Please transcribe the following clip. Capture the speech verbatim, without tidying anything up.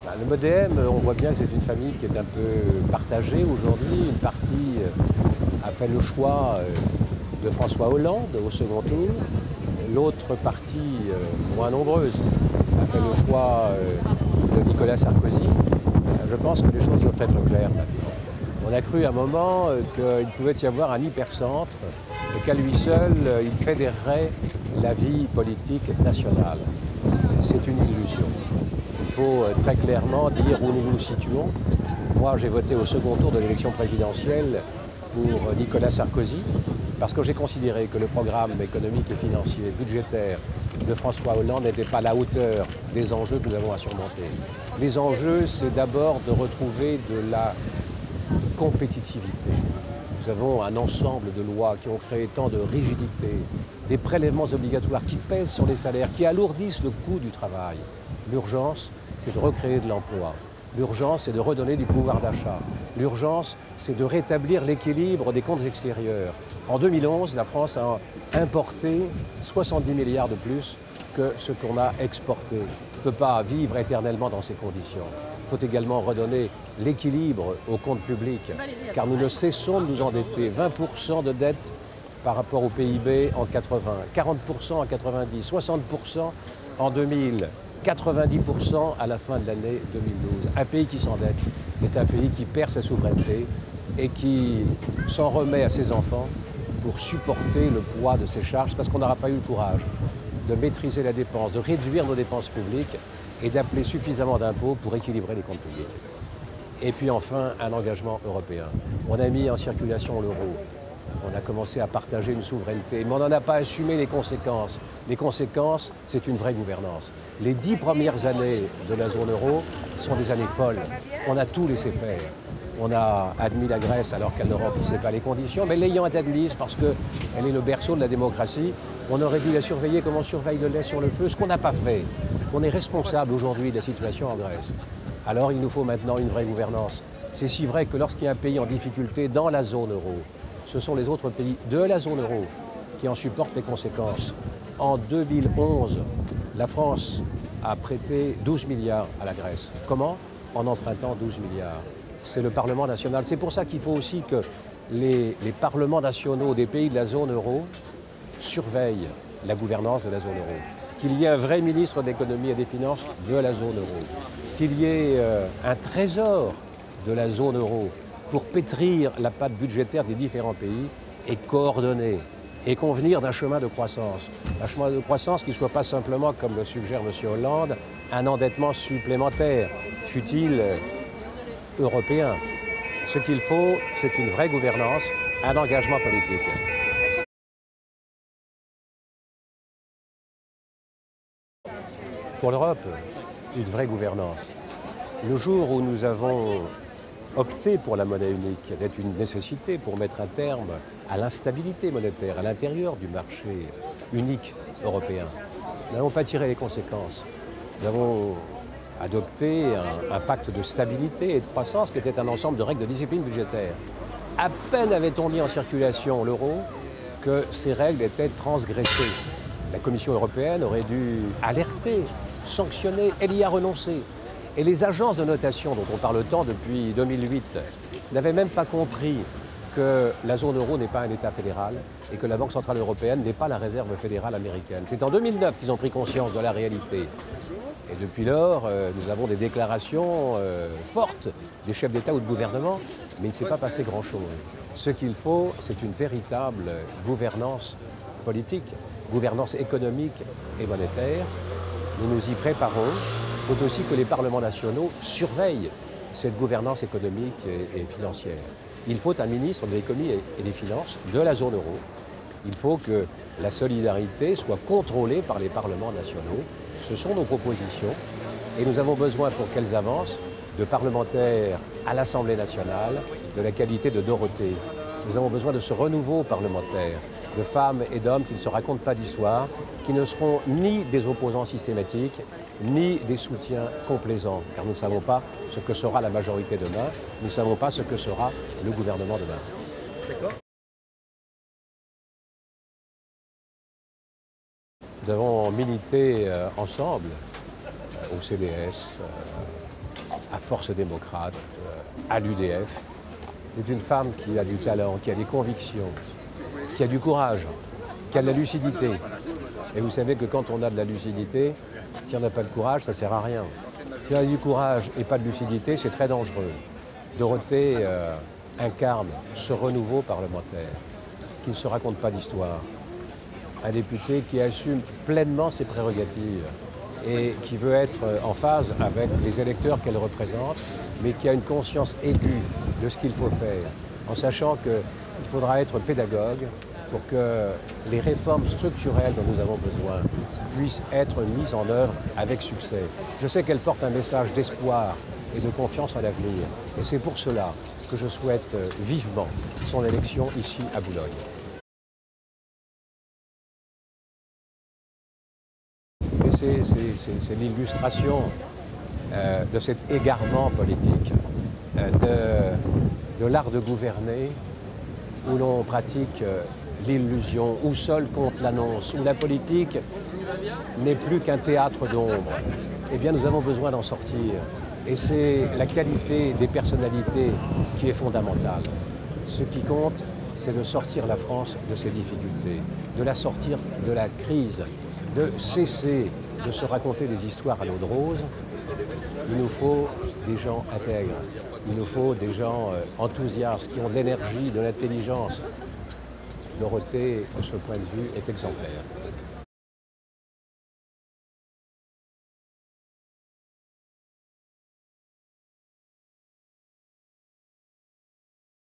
Le MoDem, on voit bien que c'est une famille qui est un peu partagée aujourd'hui. Une partie a fait le choix de François Hollande au second tour. L'autre partie, moins nombreuse, a fait le choix de Nicolas Sarkozy. Je pense que les choses doivent être claires maintenant. On a cru à un moment qu'il pouvait y avoir un hypercentre et qu'à lui seul, il fédérerait la vie politique nationale. C'est une illusion. Il faut très clairement dire où nous nous situons. Moi, j'ai voté au second tour de l'élection présidentielle pour Nicolas Sarkozy parce que j'ai considéré que le programme économique et financier, budgétaire de François Hollande n'était pas à la hauteur des enjeux que nous avons à surmonter. Les enjeux, c'est d'abord de retrouver de la compétitivité. Nous avons un ensemble de lois qui ont créé tant de rigidité, des prélèvements obligatoires qui pèsent sur les salaires, qui alourdissent le coût du travail. L'urgence, c'est de recréer de l'emploi. L'urgence, c'est de redonner du pouvoir d'achat. L'urgence, c'est de rétablir l'équilibre des comptes extérieurs. En deux mille onze, la France a importé soixante-dix milliards de plus que ce qu'on a exporté. On ne peut pas vivre éternellement dans ces conditions. Il faut également redonner l'équilibre aux comptes publics, car nous ne cessons de nous endetter. vingt pour cent de dette par rapport au P I B en quatre-vingts, quarante pour cent en quatre-vingt-dix, soixante pour cent en deux mille, quatre-vingt-dix pour cent à la fin de l'année deux mille douze. Un pays qui s'endette est un pays qui perd sa souveraineté et qui s'en remet à ses enfants pour supporter le poids de ses charges, parce qu'on n'aura pas eu le courage de maîtriser la dépense, de réduire nos dépenses publiques et d'appeler suffisamment d'impôts pour équilibrer les comptes publics. Et puis enfin, un engagement européen. On a mis en circulation l'euro. On a commencé à partager une souveraineté, mais on n'en a pas assumé les conséquences. Les conséquences, c'est une vraie gouvernance. Les dix premières années de la zone euro sont des années folles. On a tout laissé faire. On a admis la Grèce alors qu'elle ne remplissait pas les conditions, mais l'ayant admise parce qu'elle est le berceau de la démocratie, on aurait dû la surveiller comme on surveille le lait sur le feu, ce qu'on n'a pas fait. On est responsable aujourd'hui de la situation en Grèce. Alors il nous faut maintenant une vraie gouvernance. C'est si vrai que lorsqu'il y a un pays en difficulté dans la zone euro, ce sont les autres pays de la zone euro qui en supportent les conséquences. En deux mille onze, la France a prêté douze milliards à la Grèce. Comment? En empruntant douze milliards. C'est le Parlement national. C'est pour ça qu'il faut aussi que les, les parlements nationaux des pays de la zone euro surveillent la gouvernance de la zone euro. Qu'il y ait un vrai ministre de l'économie et des finances de la zone euro. Qu'il y ait euh, un trésor de la zone euro pour pétrir la patte budgétaire des différents pays et coordonner et convenir d'un chemin de croissance. Un chemin de croissance qui ne soit pas simplement, comme le suggère M. Hollande, un endettement supplémentaire, fût-il européen. Ce qu'il faut, c'est une vraie gouvernance, un engagement politique. Pour l'Europe, une vraie gouvernance. Le jour où nous avons opté pour la monnaie unique d'être une nécessité pour mettre un terme à l'instabilité monétaire à l'intérieur du marché unique européen, nous n'avons pas tiré les conséquences. Nous avons adopté un, un pacte de stabilité et de croissance qui était un ensemble de règles de discipline budgétaire. À peine avait-on mis en circulation l'euro que ces règles étaient transgressées. La Commission européenne aurait dû alerter, sanctionner, elle y a renoncé. Et les agences de notation dont on parle tant depuis deux mille huit n'avaient même pas compris que la zone euro n'est pas un État fédéral et que la Banque centrale européenne n'est pas la réserve fédérale américaine. C'est en deux mille neuf qu'ils ont pris conscience de la réalité. Et depuis lors, euh, nous avons des déclarations euh, fortes des chefs d'État ou de gouvernement, mais il ne s'est pas passé grand-chose. Ce qu'il faut, c'est une véritable gouvernance politique, gouvernance économique et monétaire. Nous nous y préparons. Il faut aussi que les parlements nationaux surveillent cette gouvernance économique et, et financière. Il faut un ministre de l'économie et des finances de la zone euro. Il faut que la solidarité soit contrôlée par les parlements nationaux. Ce sont nos propositions et nous avons besoin pour qu'elles avancent de parlementaires à l'Assemblée nationale de la qualité de Dorothée. Nous avons besoin de ce renouveau parlementaire, de femmes et d'hommes qui ne se racontent pas d'histoire, qui ne seront ni des opposants systématiques, ni des soutiens complaisants, car nous ne savons pas ce que sera la majorité demain, nous ne savons pas ce que sera le gouvernement demain. D'accord. Nous avons milité euh, ensemble euh, au C D S, euh, à Force démocrate, à l'U D F. C'est une femme qui a du talent, qui a des convictions, qui a du courage, qui a de la lucidité. Et vous savez que quand on a de la lucidité, si on n'a pas de courage, ça ne sert à rien. Si on a du courage et pas de lucidité, c'est très dangereux. Dorothée euh, incarne ce renouveau parlementaire, qui ne se raconte pas d'histoire. Un député qui assume pleinement ses prérogatives et qui veut être en phase avec les électeurs qu'elle représente, mais qui a une conscience aiguë de ce qu'il faut faire, en sachant qu'il faudra être pédagogue pour que les réformes structurelles dont nous avons besoin puissent être mises en œuvre avec succès. Je sais qu'elle porte un message d'espoir et de confiance à l'avenir, et c'est pour cela que je souhaite vivement son élection ici à Boulogne. C'est l'illustration euh, de cet égarement politique, euh, de, de l'art de gouverner, où l'on pratique euh, l'illusion, où seul compte l'annonce, où la politique n'est plus qu'un théâtre d'ombre. Eh bien, nous avons besoin d'en sortir. Et c'est la qualité des personnalités qui est fondamentale. Ce qui compte, c'est de sortir la France de ses difficultés, de la sortir de la crise, de cesser de se raconter des histoires à l'eau de rose. Il nous faut des gens intègres, il nous faut des gens enthousiastes, qui ont de l'énergie, de l'intelligence. Dorothée, de ce point de vue, est exemplaire.